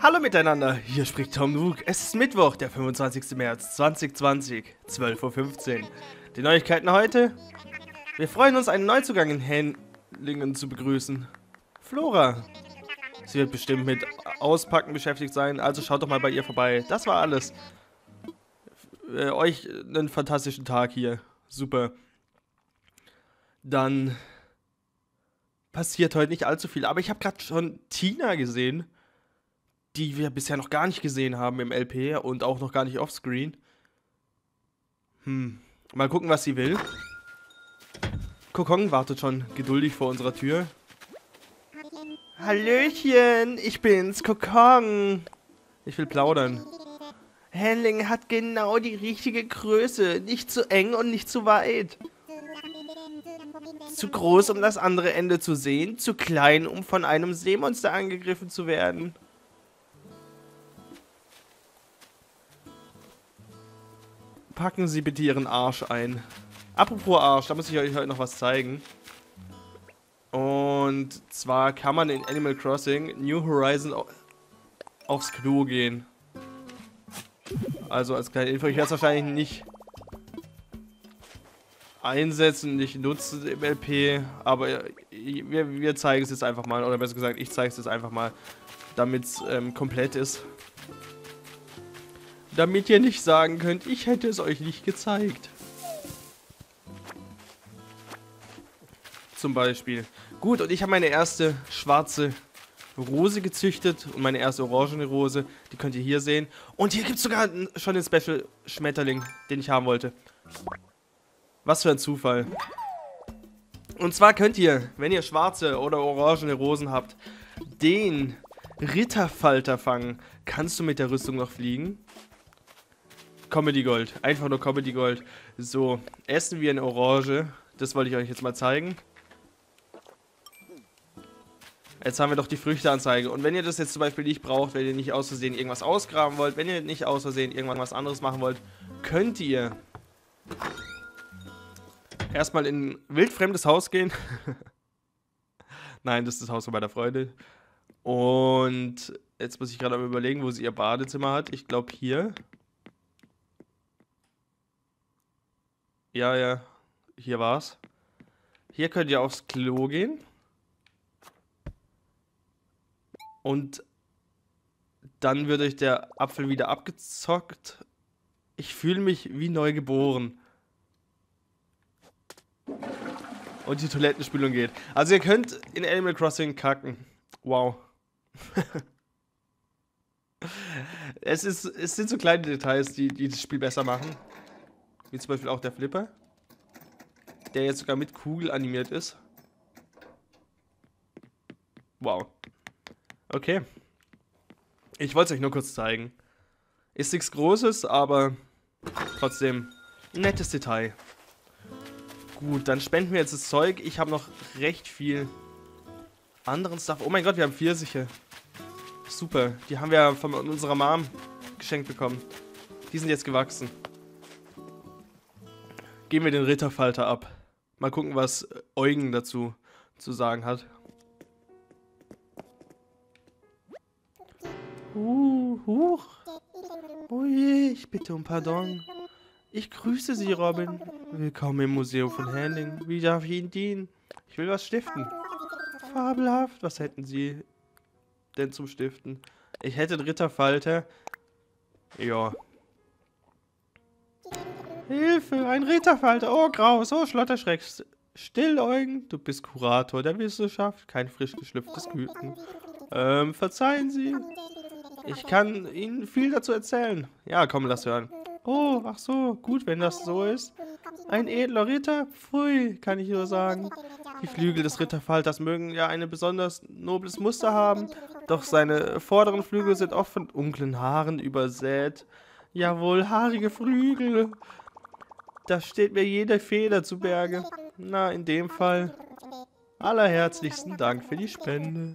Hallo miteinander, hier spricht Tom Nook. Es ist Mittwoch, der 25. März 2020, 12:15 Uhr. Die Neuigkeiten heute? Wir freuen uns, einen Neuzugang in Handlingen zu begrüßen. Flora. Sie wird bestimmt mit Auspacken beschäftigt sein, also schaut doch mal bei ihr vorbei. Das war alles. Euch einen fantastischen Tag hier. Super. Dann passiert heute nicht allzu viel, aber ich habe gerade schon Tina gesehen, die wir bisher noch gar nicht gesehen haben im LP und auch noch gar nicht offscreen. Mal gucken, was sie will. Kokong wartet schon geduldig vor unserer Tür. Hallöchen, ich bin's, Kokong. Ich will plaudern. Handling hat genau die richtige Größe. Nicht zu eng und nicht zu weit. Zu groß, um das andere Ende zu sehen. Zu klein, um von einem Seemonster angegriffen zu werden. Packen Sie bitte Ihren Arsch ein. Apropos Arsch, da muss ich euch heute noch was zeigen. Und zwar kann man in Animal Crossing New Horizon aufs Klo gehen. Also als kleine Info, ich werde es wahrscheinlich nicht einsetzen, nicht nutzen im LP, aber wir zeigen es jetzt einfach mal, oder besser gesagt, ich zeige es jetzt einfach mal, damit es komplett ist. Damit ihr nicht sagen könnt, ich hätte es euch nicht gezeigt. Zum Beispiel. Gut, und ich habe meine erste schwarze Rose gezüchtet und meine erste orangene Rose, die könnt ihr hier sehen. Und hier gibt es sogar schon den Special Schmetterling, den ich haben wollte. Was für ein Zufall. Und zwar könnt ihr, wenn ihr schwarze oder orangene Rosen habt, den Ritterfalter fangen. Kannst du mit der Rüstung noch fliegen? Comedy Gold. Einfach nur Comedy Gold. So, essen wir eine Orange. Das wollte ich euch jetzt mal zeigen. Jetzt haben wir doch die Früchteanzeige. Und wenn ihr das jetzt zum Beispiel nicht braucht, wenn ihr nicht aus Versehen irgendwas ausgraben wollt, wenn ihr nicht aus Versehen irgendwann was anderes machen wollt, könnt ihr erstmal in ein wildfremdes Haus gehen. Nein, das ist das Haus von meiner Freundin. Und jetzt muss ich gerade mal überlegen, wo sie ihr Badezimmer hat. Ich glaube hier. Ja, hier war's. Hier könnt ihr aufs Klo gehen. Und dann wird euch der Apfel wieder abgezockt. Ich fühle mich wie neu geboren. Und die Toilettenspülung geht. Also ihr könnt in Animal Crossing kacken. Wow. Es sind so kleine Details, die das Spiel besser machen. Wie zum Beispiel auch der Flipper. Der jetzt sogar mit Kugel animiert ist. Wow. Okay. Ich wollte es euch nur kurz zeigen. Ist nichts Großes, aber trotzdem ein nettes Detail. Gut, dann spenden wir jetzt das Zeug. Ich habe noch recht viel anderen Stuff. Oh mein Gott, wir haben Pfirsiche. Super. Die haben wir von unserer Mom geschenkt bekommen. Die sind jetzt gewachsen. Geben wir den Ritterfalter ab. Mal gucken, was Eugen dazu zu sagen hat. Huch. Oh je, ich bitte um Pardon. Ich grüße Sie, Robin. Willkommen im Museum von Handling. Wie darf ich Ihnen dienen? Ich will was stiften. Fabelhaft. Was hätten Sie denn zum Stiften? Ich hätte den Ritterfalter. Ja. Hilfe, ein Ritterfalter. Oh, Graus, oh, Schlotterschreck. Still, Eugen. Du bist Kurator der Wissenschaft, kein frisch geschlüpftes Küken. Verzeihen Sie. Ich kann Ihnen viel dazu erzählen. Ja, komm, lass hören. Oh, ach so, gut, wenn das so ist. Ein edler Ritter? Pfui, kann ich nur sagen. Die Flügel des Ritterfalters mögen ja ein besonders nobles Muster haben, doch seine vorderen Flügel sind oft von dunklen Haaren übersät. Jawohl, haarige Flügel. Da steht mir jede Feder zu Berge. Na, in dem Fall. Allerherzlichsten Dank für die Spende.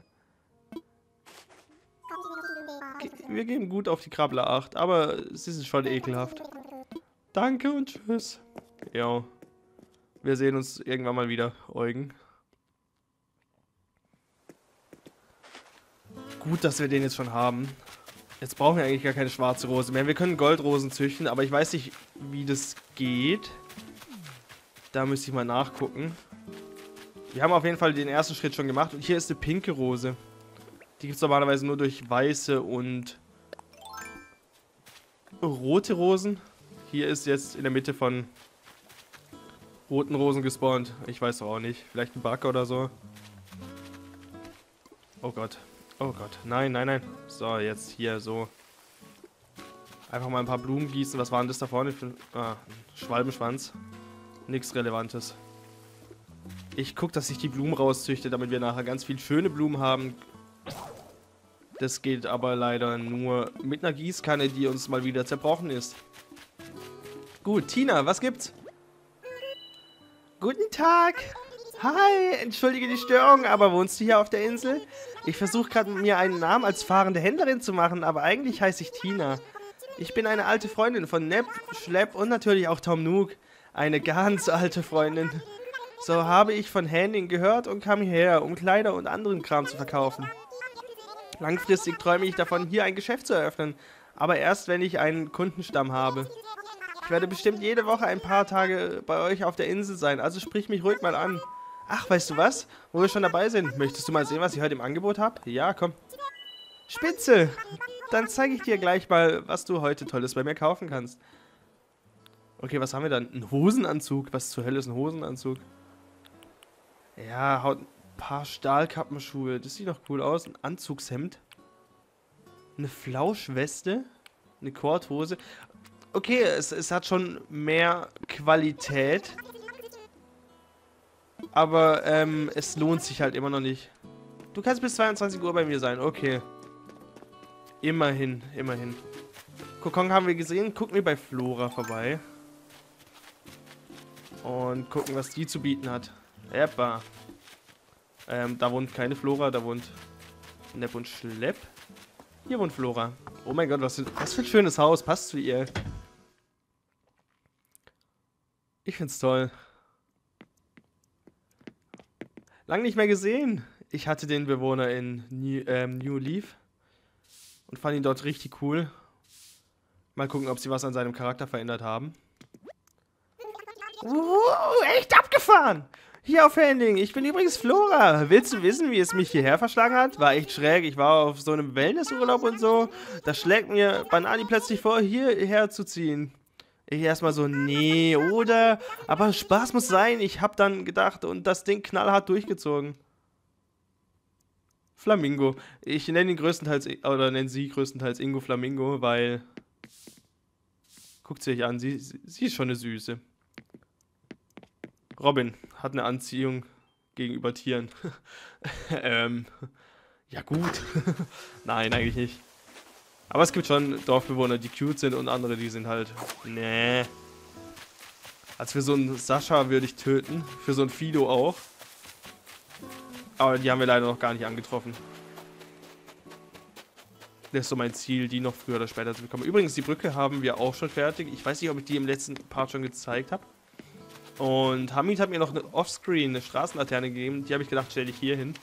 Wir geben gut auf die Krabbler Acht, aber sie sind schon ekelhaft. Danke und tschüss. Jo. Wir sehen uns irgendwann mal wieder, Eugen. Gut, dass wir den jetzt schon haben. Jetzt brauchen wir eigentlich gar keine schwarze Rose mehr. Wir können Goldrosen züchten, aber ich weiß nicht, wie das geht. Da müsste ich mal nachgucken. Wir haben auf jeden Fall den ersten Schritt schon gemacht. Und hier ist eine pinke Rose. Die gibt es normalerweise nur durch weiße und rote Rosen. Hier ist jetzt in der Mitte von roten Rosen gespawnt. Ich weiß doch auch nicht. Vielleicht ein Bug oder so. Oh Gott. Oh Gott. Nein, nein, nein. So, jetzt hier so. Einfach mal ein paar Blumen gießen. Was war denn das da vorne für ein Schwalbenschwanz? Nichts Relevantes. Ich gucke, dass ich die Blumen rauszüchte, damit wir nachher ganz viel schöne Blumen haben. Das geht aber leider nur mit einer Gießkanne, die uns mal wieder zerbrochen ist. Gut, Tina, was gibt's? Guten Tag. Hi, entschuldige die Störung, aber wohnst du hier auf der Insel? Ich versuche gerade mir einen Namen als fahrende Händlerin zu machen, aber eigentlich heiße ich Tina. Ich bin eine alte Freundin von Nep, Schlepp und natürlich auch Tom Nook. Eine ganz alte Freundin. So habe ich von Henning gehört und kam hierher, um Kleider und anderen Kram zu verkaufen. Langfristig träume ich davon, hier ein Geschäft zu eröffnen, aber erst, wenn ich einen Kundenstamm habe. Ich werde bestimmt jede Woche ein paar Tage bei euch auf der Insel sein, also sprich mich ruhig mal an. Ach, weißt du was? Wo wir schon dabei sind, möchtest du mal sehen, was ich heute im Angebot habe? Ja, komm. Spitze! Dann zeige ich dir gleich mal, was du heute Tolles bei mir kaufen kannst. Okay, was haben wir dann? Ein Hosenanzug? Was zur Hölle ist ein Hosenanzug? Ja, haut ein paar Stahlkappenschuhe. Das sieht doch cool aus. Ein Anzugshemd. Eine Flauschweste. Eine Korthose. Okay, es hat schon mehr Qualität. Aber es lohnt sich halt immer noch nicht. Du kannst bis 22 Uhr bei mir sein. Okay. Immerhin, immerhin. Kokon haben wir gesehen. Gucken wir bei Flora vorbei. Und gucken, was die zu bieten hat. Eppa. Da wohnt keine Flora, da wohnt Nep und Schlepp. Hier wohnt Flora. Oh mein Gott, was für ein schönes Haus. Passt zu ihr. Ich find's toll. Lang nicht mehr gesehen. Ich hatte den Bewohner in New Leaf. Und fand ihn dort richtig cool. Mal gucken, ob sie was an seinem Charakter verändert haben. Echt abgefahren! Hier auf Handling, ich bin übrigens Flora. Willst du wissen, wie es mich hierher verschlagen hat? War echt schräg, ich war auf so einem Wellnessurlaub und so. Da schlägt mir Banani plötzlich vor, hierher zu ziehen. Ich erstmal so, nee, oder? Aber Spaß muss sein, ich hab dann gedacht und das Ding knallhart durchgezogen. Flamingo. Ich nenne ihn größtenteils, oder nenne sie größtenteils Ingo Flamingo, weil... Guckt sie euch an, sie ist schon eine Süße. Robin hat eine Anziehung gegenüber Tieren. Ja gut. Nein, eigentlich nicht. Aber es gibt schon Dorfbewohner, die cute sind und andere, die sind halt... Nee. Also für so einen Sascha würde ich töten. Für so einen Fido auch. Aber die haben wir leider noch gar nicht angetroffen. Das ist so mein Ziel, die noch früher oder später zu bekommen. Übrigens, die Brücke haben wir auch schon fertig. Ich weiß nicht, ob ich die im letzten Part schon gezeigt habe. Und Hamid hat mir noch eine Offscreen, eine Straßenlaterne gegeben. Die habe ich gedacht, stelle ich hier hin.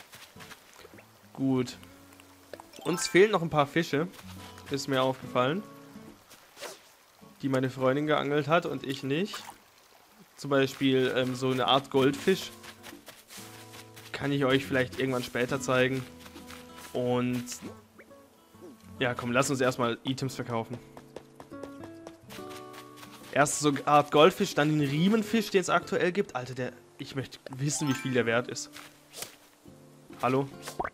Gut. Uns fehlen noch ein paar Fische. Ist mir aufgefallen. Die meine Freundin geangelt hat und ich nicht. Zum Beispiel so eine Art Goldfisch. Kann ich euch vielleicht irgendwann später zeigen. Und... Ja, komm, lass uns erstmal Items verkaufen. Erst so eine Art Goldfisch, dann den Riemenfisch, den es aktuell gibt. Alter, ich möchte wissen, wie viel der wert ist. Hallo?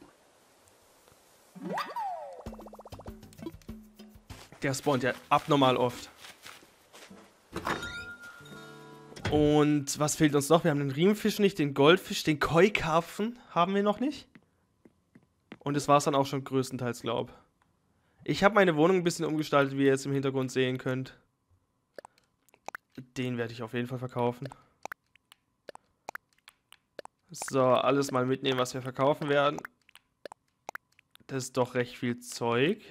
Der spawnt ja abnormal oft. Und was fehlt uns noch? Wir haben den Riemenfisch nicht, den Goldfisch, den Koi-Karpfen haben wir noch nicht. Und das war es dann auch schon größtenteils, glaube ich. Ich habe meine Wohnung ein bisschen umgestaltet, wie ihr jetzt im Hintergrund sehen könnt. Den werde ich auf jeden Fall verkaufen. So, alles mal mitnehmen, was wir verkaufen werden. Das ist doch recht viel Zeug.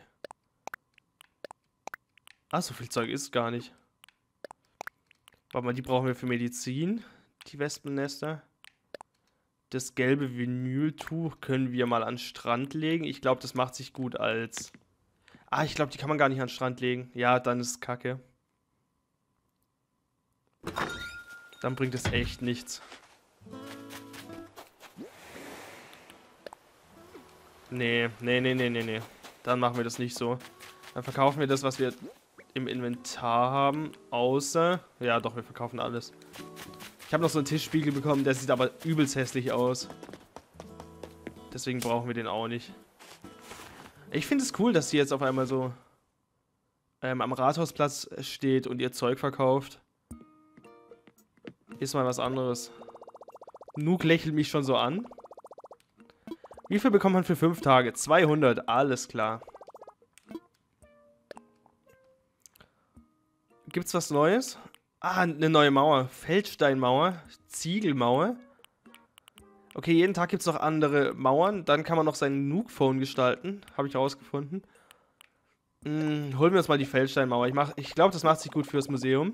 Ah, so viel Zeug ist es gar nicht. Warte mal, die brauchen wir für Medizin. Die Wespennester. Das gelbe Vinyltuch können wir mal an den Strand legen. Ich glaube, das macht sich gut als... Ah, ich glaube, die kann man gar nicht an den Strand legen. Ja, dann ist es kacke. Dann bringt es echt nichts. Nee. Dann machen wir das nicht so. Dann verkaufen wir das, was wir im Inventar haben. Außer... Ja, doch, wir verkaufen alles. Ich habe noch so einen Tischspiegel bekommen, der sieht aber übelst hässlich aus. Deswegen brauchen wir den auch nicht. Ich finde es cool, dass sie jetzt auf einmal so am Rathausplatz steht und ihr Zeug verkauft. Ist mal was anderes. Nook lächelt mich schon so an. Wie viel bekommt man für 5 Tage? 200, alles klar. Gibt's was Neues? Ah, eine neue Mauer. Feldsteinmauer. Ziegelmauer. Okay, jeden Tag gibt es noch andere Mauern. Dann kann man noch sein Nook-Phone gestalten. Habe ich herausgefunden. Holen wir uns mal die Feldsteinmauer. Ich glaube, das macht sich gut fürs Museum.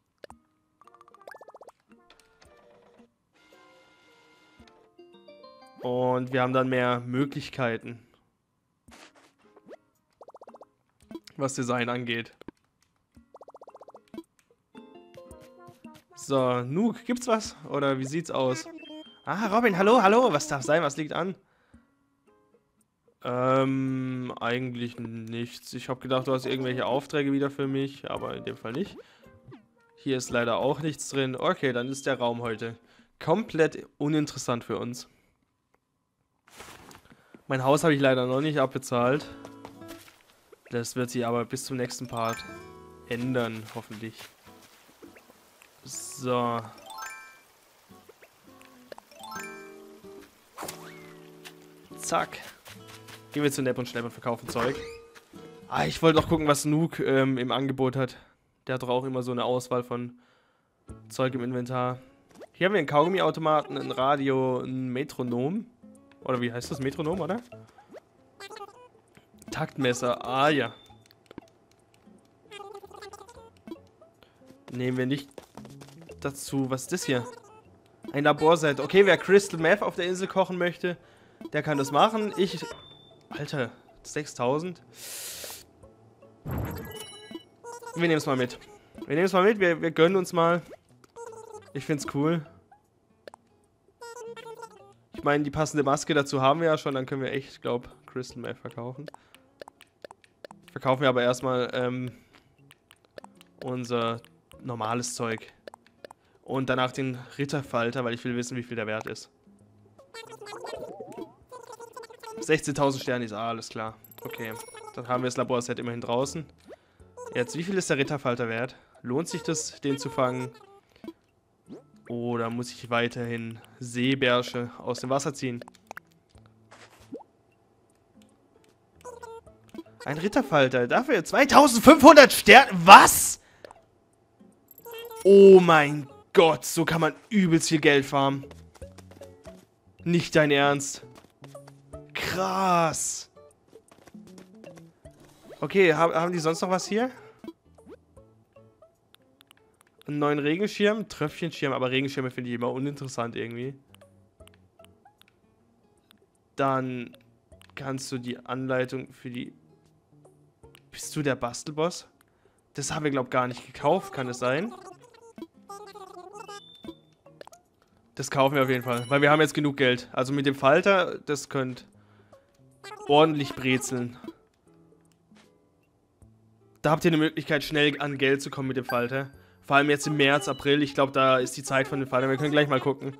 Und wir haben dann mehr Möglichkeiten, was Design angeht. So, Nook, gibt's was? Oder wie sieht's aus? Ah, Robin, hallo, was darf sein? Was liegt an? Eigentlich nichts. Ich habe gedacht, du hast irgendwelche Aufträge wieder für mich, aber in dem Fall nicht. Hier ist leider auch nichts drin. Okay, dann ist der Raum heute komplett uninteressant für uns. Mein Haus habe ich leider noch nicht abbezahlt. Das wird sich aber bis zum nächsten Part ändern, hoffentlich. So. Zack. Gehen wir zu Nepp und Schlepp und verkaufen Zeug. Ah, ich wollte noch gucken, was Nook im Angebot hat. Der hat doch auch immer so eine Auswahl von Zeug im Inventar. Hier haben wir einen Kaugummiautomaten, ein Radio, ein Metronom. Oder wie heißt das? Metronom, oder? Taktmesser. Ah, ja. Nehmen wir nicht dazu. Was ist das hier? Ein Laborset. Okay, wer Crystal Meth auf der Insel kochen möchte, der kann das machen. Ich... Alter, 6000. Wir nehmen es mal mit. Wir gönnen uns mal. Ich find's cool. Ich meine, die passende Maske dazu haben wir ja schon. Dann können wir echt, glaube Crystal Meth verkaufen. Verkaufen wir aber erstmal unser normales Zeug. Und danach den Ritterfalter, weil ich will wissen, wie viel der wert ist. 16.000 Sterne ist alles klar. Okay, dann haben wir das Laborset immerhin draußen. Jetzt, wie viel ist der Ritterfalter wert? Lohnt sich das, den zu fangen? Oder muss ich weiterhin Seebärsche aus dem Wasser ziehen? Ein Ritterfalter, dafür 2500 Sterne. Was? Oh mein Gott, so kann man übelst viel Geld farmen. Nicht dein Ernst. Krass. Okay, haben die sonst noch was hier? Einen neuen Regenschirm, Tröpfchenschirm, aber Regenschirme finde ich immer uninteressant irgendwie. Dann kannst du die Anleitung für die... Bist du der Bastelboss? Das haben wir, glaube ich, gar nicht gekauft, kann es sein? Das kaufen wir auf jeden Fall, weil wir haben jetzt genug Geld. Also mit dem Falter, das könnt ordentlich brezeln. Da habt ihr eine Möglichkeit, schnell an Geld zu kommen mit dem Falter. Vor allem jetzt im März, April. Ich glaube, da ist die Zeit von dem Falter. Wir können gleich mal gucken.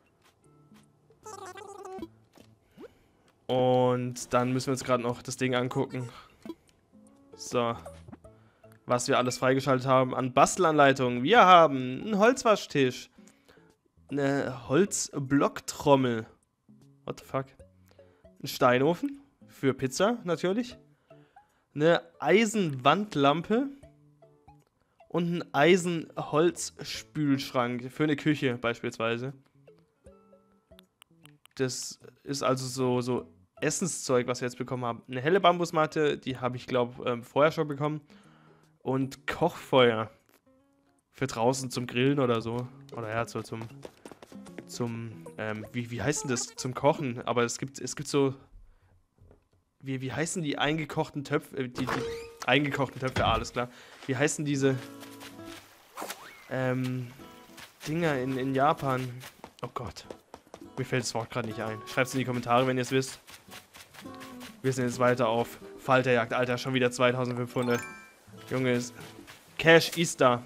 Und dann müssen wir uns gerade noch das Ding angucken. So. Was wir alles freigeschaltet haben an Bastelanleitungen. Wir haben einen Holzwaschtisch. Eine Holzblocktrommel. What the fuck? Ein Steinofen. Für Pizza, natürlich. Eine Eisenwandlampe. Und ein Eisenholzspülschrank. Für eine Küche, beispielsweise. Das ist also so Essenszeug, was wir jetzt bekommen haben. Eine helle Bambusmatte, die habe ich, glaube vorher schon bekommen. Und Kochfeuer. Für draußen zum Grillen oder so. Oder ja, so wie heißt denn das? Zum Kochen. Aber es gibt so Wie heißen die eingekochten Töpfe? Die eingekochten Töpfe, alles klar. Wie heißen diese Dinger in Japan? Oh Gott. Mir fällt das Wort gerade nicht ein. Schreibt es in die Kommentare, wenn ihr es wisst. Wir sind jetzt weiter auf Falterjagd. Alter, schon wieder 2500. Junge, Cash ist da.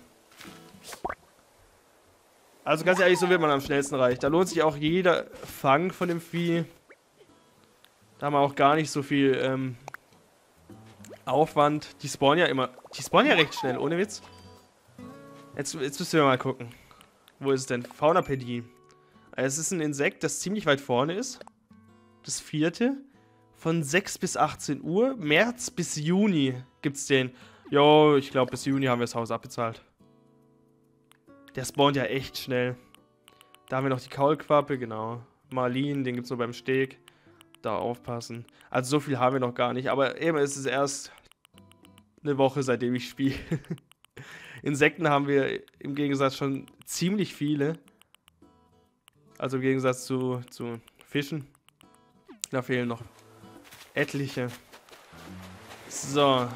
Also ganz ehrlich, so wird man am schnellsten reich. Da lohnt sich auch jeder Fang von dem Vieh. Da haben wir auch gar nicht so viel Aufwand. Die spawnen ja immer. Die spawnen ja recht schnell, ohne Witz. Jetzt müssen wir mal gucken. Wo ist es denn? Faunapädie. Es ist ein Insekt, das ziemlich weit vorne ist. Das 4. Von 6 bis 18 Uhr. März bis Juni gibt's den. Jo, ich glaube bis Juni haben wir das Haus abbezahlt. Der spawnt ja echt schnell. Da haben wir noch die Kaulquappe, genau. Marlin, den gibt's nur beim Steg. Da aufpassen. Also so viel haben wir noch gar nicht. Aber eben ist es erst eine Woche, seitdem ich spiele. Insekten haben wir im Gegensatz schon ziemlich viele. Also im Gegensatz zu Fischen. Da fehlen noch etliche. So.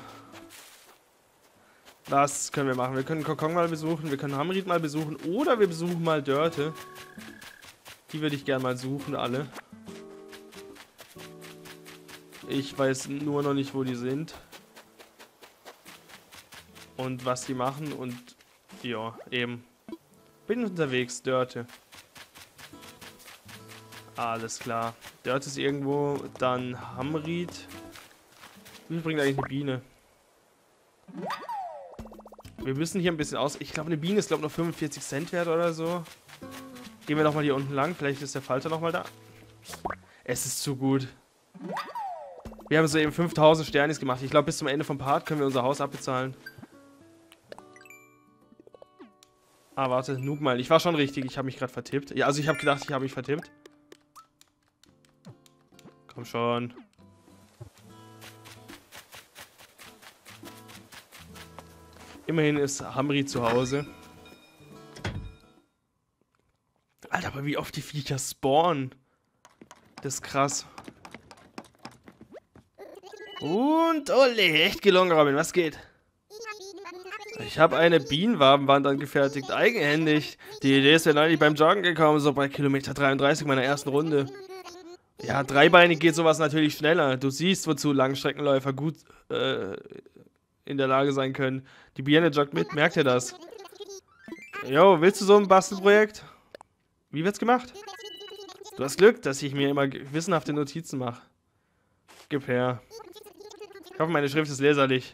Was können wir machen? Wir können Kokon mal besuchen, wir können Hamrit mal besuchen oder wir besuchen mal Dörte. Die würde ich gerne mal suchen, alle. Ich weiß nur noch nicht, wo die sind. Und was die machen und ja, eben. Bin unterwegs, Dörte. Alles klar. Dörte ist irgendwo, dann Hamrit. Wie viel bringt eigentlich eine Biene? Wir müssen hier ein bisschen aus. Ich glaube, eine Biene ist, glaube ich, noch 45 Cent wert oder so. Gehen wir nochmal hier unten lang. Vielleicht ist der Falter nochmal da. Es ist zu gut. Wir haben so eben 5000 Sternis gemacht. Ich glaube, bis zum Ende vom Part können wir unser Haus abbezahlen. Ah, warte. Noob mal. Ich war schon richtig. Ich habe mich gerade vertippt. Ja, also ich habe gedacht, ich habe mich vertippt. Komm schon. Immerhin ist Hamri zu Hause. Alter, aber wie oft die Viecher spawnen. Das ist krass. Und ole, echt gelungen, Robin. Was geht? Ich habe eine Bienenwabenwand angefertigt, eigenhändig. Die Idee ist mir neulich beim Joggen gekommen, so bei Kilometer 33 meiner ersten Runde. Ja, dreibeinig geht sowas natürlich schneller. Du siehst, wozu Langstreckenläufer gut in der Lage sein können. Die Birne joggt mit, merkt ihr das? Jo, willst du so ein Bastelprojekt? Wie wird's gemacht? Du hast Glück, dass ich mir immer gewissenhafte Notizen mache. Gib her. Ich hoffe, meine Schrift ist leserlich.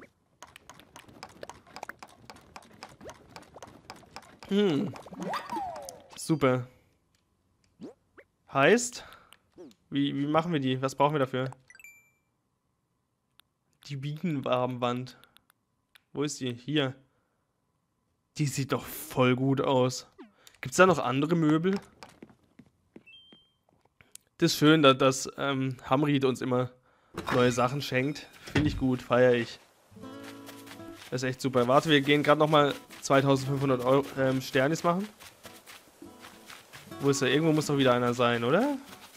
Super. Heißt, wie machen wir die? Was brauchen wir dafür? Die Bienenwabenwand. Wo ist die? Hier. Die sieht doch voll gut aus. Gibt es da noch andere Möbel? Das ist schön, dass Hamrit uns immer neue Sachen schenkt. Finde ich gut, feiere ich. Das ist echt super. Warte, wir gehen gerade nochmal 2500 Euro, Sternis machen. Wo ist er? Irgendwo muss doch wieder einer sein, oder?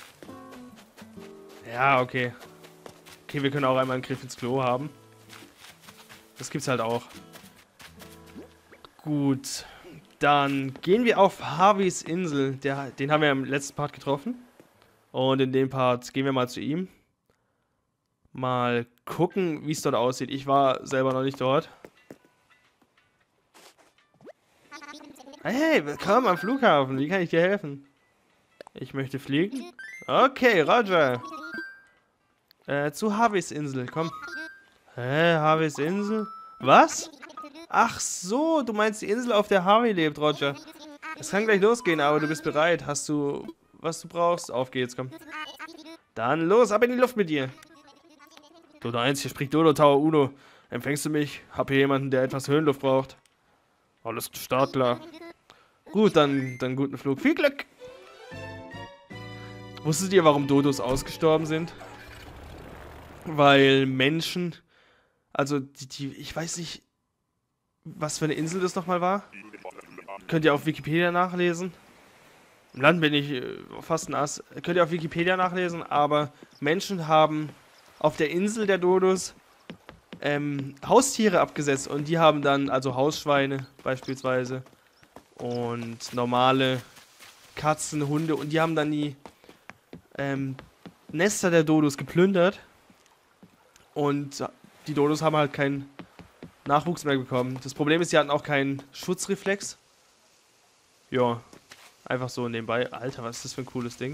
Ja, okay. Okay, wir können auch einmal einen Griff ins Klo haben. Das gibt's halt auch. Gut. Dann gehen wir auf Harveys Insel. Den haben wir im letzten Part getroffen. Und in dem Part gehen wir mal zu ihm. Mal gucken, wie es dort aussieht. Ich war selber noch nicht dort. Hey, willkommen am Flughafen. Wie kann ich dir helfen? Ich möchte fliegen. Okay, Roger. Zu Harveys Insel, komm. Hä, Harveys Insel? Was? Ach so, du meinst die Insel, auf der Harvey lebt, Roger. Es kann gleich losgehen, aber du bist bereit. Hast du, was du brauchst? Auf geht's, komm. Dann los, ab in die Luft mit dir. Dodo 1, hier spricht Dodo Tower Uno. Empfängst du mich? Hab hier jemanden, der etwas Höhenluft braucht. Alles startklar. Gut, dann guten Flug. Viel Glück! Wusstet ihr, warum Dodos ausgestorben sind? Weil Menschen, also ich weiß nicht, was für eine Insel das nochmal war. Könnt ihr auf Wikipedia nachlesen. Im Land bin ich fast ein Ass. Könnt ihr auf Wikipedia nachlesen, aber Menschen haben auf der Insel der Dodos Haustiere abgesetzt. Und die haben dann, also Hausschweine beispielsweise und normale Katzen, Hunde. Und die haben dann die Nester der Dodos geplündert. Und die Dodos haben halt keinen Nachwuchs mehr bekommen. Das Problem ist, sie hatten auch keinen Schutzreflex. Ja, einfach so nebenbei. Alter, was ist das für ein cooles Ding?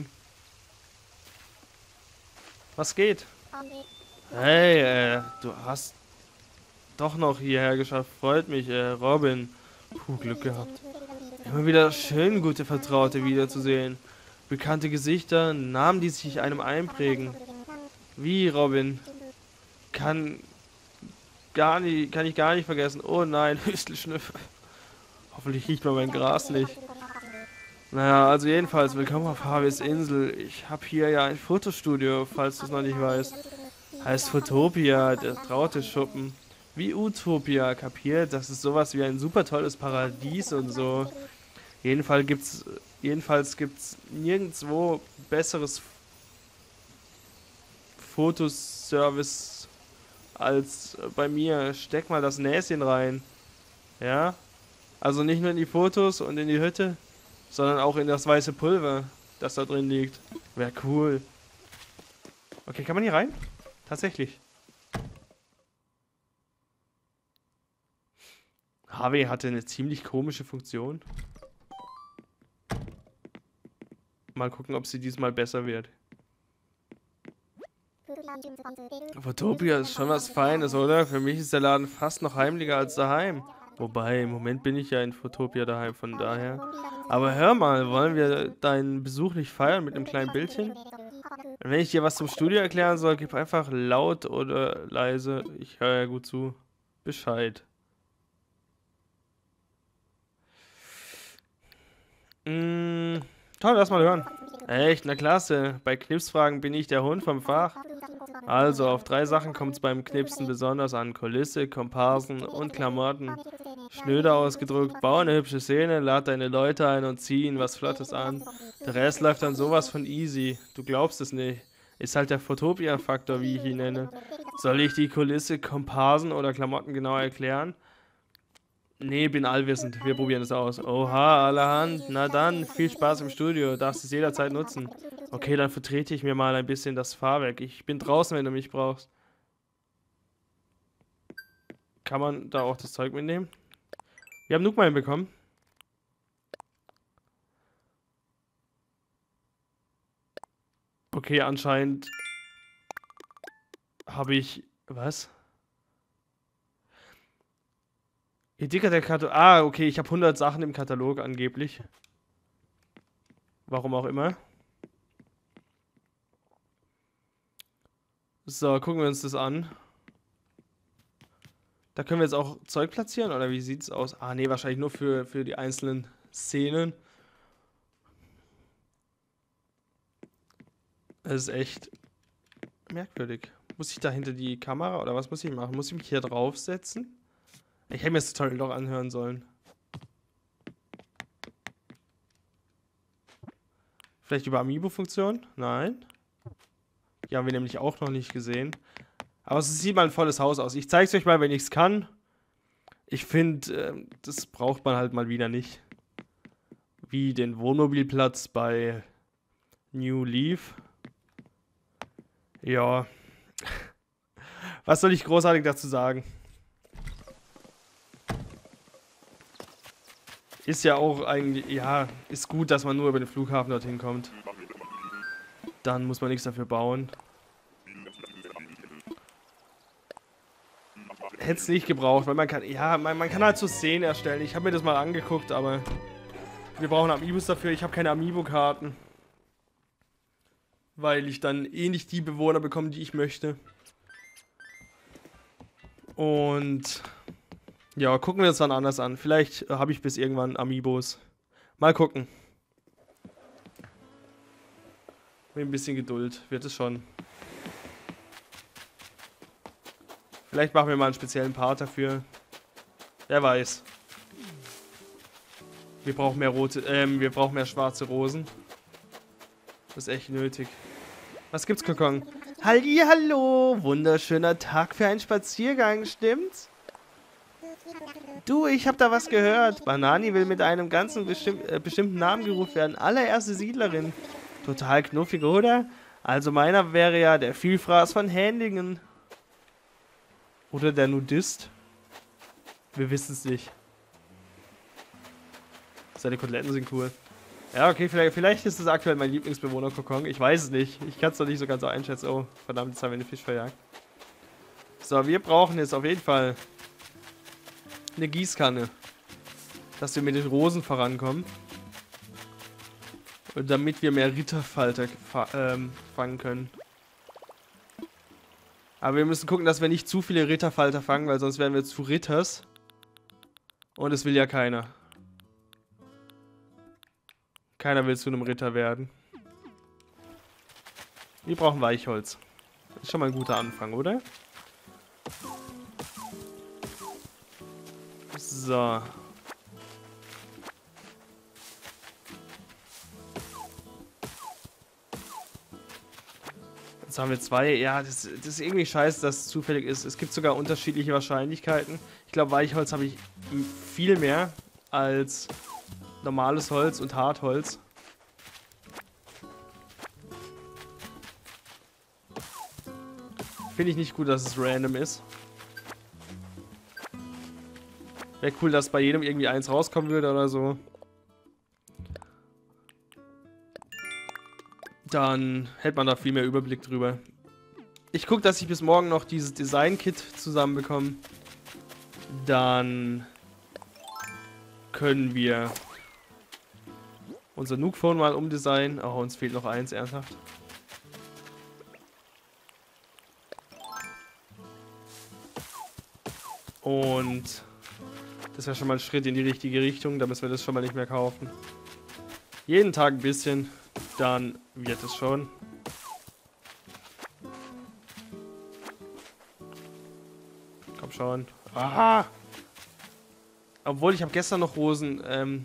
Was geht? Hey, du hast doch noch hierher geschafft. Freut mich, Robin. Puh, Glück gehabt. Immer wieder schön, gute Vertraute wiederzusehen. Bekannte Gesichter, Namen, die sich einem einprägen. Wie, Robin? Kann ich gar nicht vergessen. Oh nein, Hüstelschnüffel. Hoffentlich riecht man mein Gras nicht. Naja, also jedenfalls, willkommen auf Harveys Insel. Ich habe hier ja ein Fotostudio, falls du es noch nicht weißt. Heißt Photopia, der traute Schuppen. Wie Utopia, kapiert? Das ist sowas wie ein super tolles Paradies und so. Jedenfalls gibt's nirgendwo besseres Fotoservice als bei mir. Steck mal das Näschen rein. Ja? Also nicht nur in die Fotos und in die Hütte, sondern auch in das weiße Pulver, das da drin liegt. Wäre cool. Okay, kann man hier rein? Tatsächlich. Harvey hatte eine ziemlich komische Funktion. Mal gucken, ob sie diesmal besser wird. Photopia ist schon was Feines, oder? Für mich ist der Laden fast noch heimlicher als daheim. Wobei, im Moment bin ich ja in Photopia daheim, von daher. Aber hör mal, wollen wir deinen Besuch nicht feiern mit einem kleinen Bildchen? Wenn ich dir was zum Studio erklären soll, gib einfach laut oder leise, ich höre ja gut zu, Bescheid. Toll, lass mal hören. Echt, na klasse. Bei Knipsfragen bin ich der Hund vom Fach. Also, auf 3 Sachen kommt es beim Knipsen besonders an. Kulisse, Komparsen und Klamotten. Schnöder ausgedrückt, bau eine hübsche Szene, lad deine Leute ein und zieh ihnen was Flottes an. Der Rest läuft dann sowas von easy. Du glaubst es nicht. Ist halt der Photopia-Faktor, wie ich ihn nenne. Soll ich die Kulisse, Komparsen oder Klamotten genau erklären? Nee, bin allwissend. Wir probieren es aus. Oha, allerhand. Na dann, viel Spaß im Studio. Darfst es jederzeit nutzen. Okay, dann vertrete ich mir mal ein bisschen das Fahrwerk. Ich bin draußen, wenn du mich brauchst. Kann man da auch das Zeug mitnehmen? Wir haben Nook mal hinbekommen. Okay, anscheinend habe ich... Was? Ihr dicker der Katalog. Ah, okay, ich habe 100 Sachen im Katalog angeblich. Warum auch immer. So, gucken wir uns das an. Da können wir jetzt auch Zeug platzieren, oder wie sieht's aus? Ah, nee, wahrscheinlich nur für die einzelnen Szenen. Das ist echt merkwürdig. Muss ich da hinter die Kamera, oder was muss ich machen? Muss ich mich hier draufsetzen? Ich hätte mir das Tutorial doch anhören sollen. Vielleicht über Amiibo-Funktion? Nein. Die haben wir nämlich auch noch nicht gesehen. Aber es sieht mal ein volles Haus aus. Ich zeige es euch mal, wenn ich es kann. Ich finde, das braucht man halt mal wieder nicht. Wie den Wohnmobilplatz bei New Leaf. Ja. Was soll ich großartig dazu sagen? Ist ja auch eigentlich, ja, ist gut, dass man nur über den Flughafen dorthin kommt. Dann muss man nichts dafür bauen. Hätte es nicht gebraucht, weil man kann, ja, man kann halt so Szenen erstellen. Ich habe mir das mal angeguckt, aber wir brauchen Amiibos dafür. Ich habe keine Amiibo-Karten. Weil ich dann eh nicht die Bewohner bekomme, die ich möchte. Und... ja, gucken wir uns dann anders an. Vielleicht habe ich bis irgendwann Amiibos. Mal gucken. Mit ein bisschen Geduld wird es schon. Vielleicht machen wir mal einen speziellen Part dafür. Wer weiß. Wir brauchen mehr wir brauchen mehr schwarze Rosen. Das ist echt nötig. Was gibt's, Kokon? Hallihallo, wunderschöner Tag für einen Spaziergang, stimmt's? Du, ich hab da was gehört. Banani will mit einem ganzen bestimmten Namen gerufen werden. Allererste Siedlerin. Total knuffig, oder? Also meiner wäre ja der Vielfraß von Händlingen. Oder der Nudist. Wir wissen es nicht. Seine Koteletten sind cool. Ja, okay, vielleicht ist das aktuell mein Lieblingsbewohner Kokon. Ich weiß es nicht. Ich kann es noch nicht so ganz so einschätzen. Oh, verdammt, jetzt haben wir eine Fischverjagd. So, wir brauchen jetzt auf jeden Fall eine Gießkanne. Dass wir mit den Rosen vorankommen. Und damit wir mehr Ritterfalter fangen können. Aber wir müssen gucken, dass wir nicht zu viele Ritterfalter fangen, weil sonst werden wir zu Ritters. Und es will ja keiner. Keiner will zu einem Ritter werden. Wir brauchen Weichholz. Das ist schon mal ein guter Anfang, oder? So. Jetzt haben wir zwei. Ja, das ist irgendwie scheiße, dass es zufällig ist. Es gibt sogar unterschiedliche Wahrscheinlichkeiten. Ich glaube, Weichholz habe ich viel mehr als normales Holz und Hartholz. Finde ich nicht gut, dass es random ist. Wäre cool, dass bei jedem irgendwie eins rauskommen würde oder so. Dann hätte man da viel mehr Überblick drüber. Ich gucke, dass ich bis morgen noch dieses Design-Kit zusammenbekomme. Dann können wir unser Nuke-Phone mal umdesignen. Oh, uns fehlt noch eins, ernsthaft. Und das wäre schon mal ein Schritt in die richtige Richtung. Da müssen wir das schon mal nicht mehr kaufen. Jeden Tag ein bisschen, dann wird es schon. Komm schon. Aha! Obwohl, ich habe gestern noch Rosen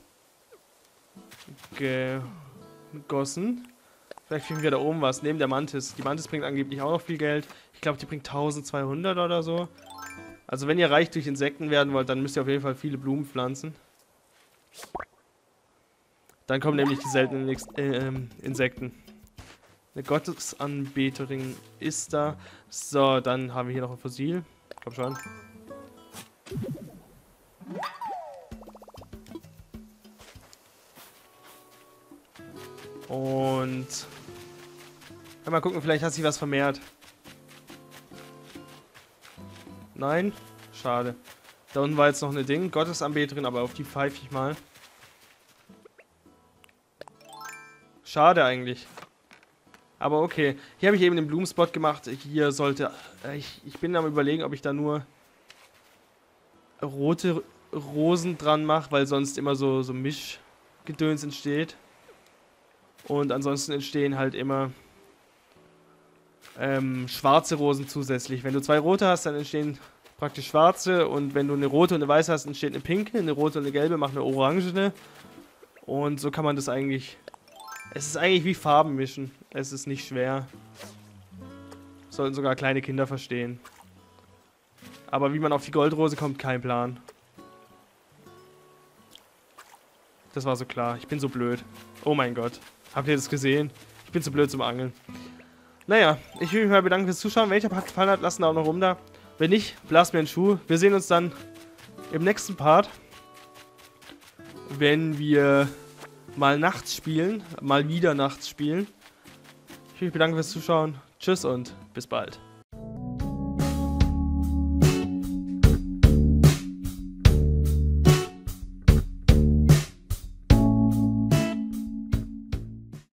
gegossen. Vielleicht finden wir da oben was, neben der Mantis. Die Mantis bringt angeblich auch noch viel Geld. Ich glaube, die bringt 1200 oder so. Also wenn ihr reich durch Insekten werden wollt, dann müsst ihr auf jeden Fall viele Blumen pflanzen. Dann kommen nämlich die seltenen Insekten. Eine Gottesanbeterin ist da. So, dann haben wir hier noch ein Fossil. Komm schon. Und mal gucken, vielleicht hat sich was vermehrt. Nein? Schade. Da unten war jetzt noch eine Ding. Gottesanbeterin, aber auf die pfeife ich mal. Schade eigentlich. Aber okay. Hier habe ich eben den Blumenspot gemacht. Hier sollte... Ich bin am Überlegen, ob ich da nur rote Rosen dran mache, weil sonst immer so Mischgedöns entsteht. Und ansonsten entstehen halt immer schwarze Rosen zusätzlich. Wenn du zwei rote hast, dann entstehen praktisch schwarze. Und wenn du eine rote und eine weiße hast, entsteht eine pinke. Eine rote und eine gelbe macht eine orangene. Und so kann man das eigentlich... Es ist eigentlich wie Farben mischen. Es ist nicht schwer. Sollten sogar kleine Kinder verstehen. Aber wie man auf die Goldrose kommt, kein Plan. Das war so klar. Ich bin so blöd. Oh mein Gott. Habt ihr das gesehen? Ich bin zu blöd zum Angeln. Naja, ich will mich mal bedanken fürs Zuschauen. Wenn euch der Part gefallen hat, lasst einen Daumen nach oben da. Wenn nicht, blasst mir einen Schuh. Wir sehen uns dann im nächsten Part. Wenn wir mal nachts spielen. Mal wieder nachts spielen. Ich will mich bedanken fürs Zuschauen. Tschüss und bis bald.